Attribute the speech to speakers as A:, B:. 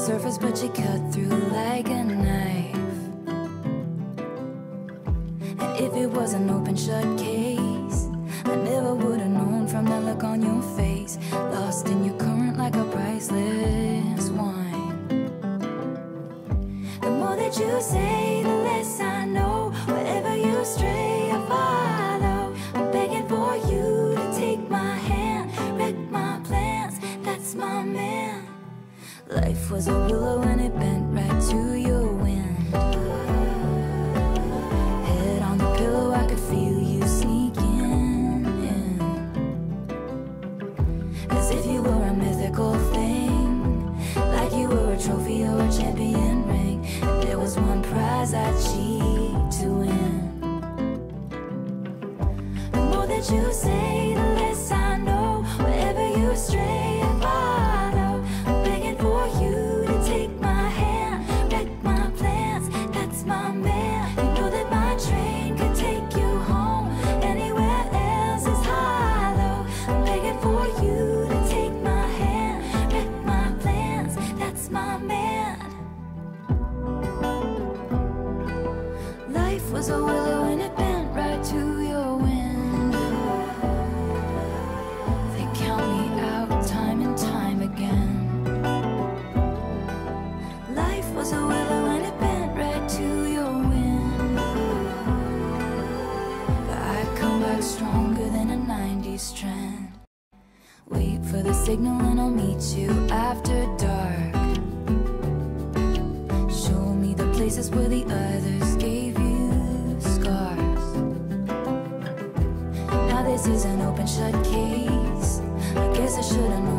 A: surface, but you cut through like a knife. And if it was an open shut case, I never would have known from the look on your face. Lost in your current like a priceless wine. The more that you say, the less I know. Wherever you stray, I follow. I'm begging for you to take my hand, wreck my plans, that's my man. Life was a willow and it bent right to your wind. Head on the pillow, I could feel you sneaking in, as if you were a mythical thing, like you were a trophy or a champion ring. And there was one prize I'd cheat to win. The more that you say, the less I know. Wherever you stray, I follow. I'm begging for you to take my hand, wreck my plans, that's my man. You know that my train could take you home, anywhere else is hollow. I'm begging for you to take my hand, wreck my plans, that's my man. Life was a willow and it bent right to your window. They count me out time and time again. Life was a willow and it bent right to your window. But I come back stronger than a 90s trend. Wait for the signal and I'll meet you after dark. Show me the places where the others gave you scars. Now this is an open shut case. I guess I should've known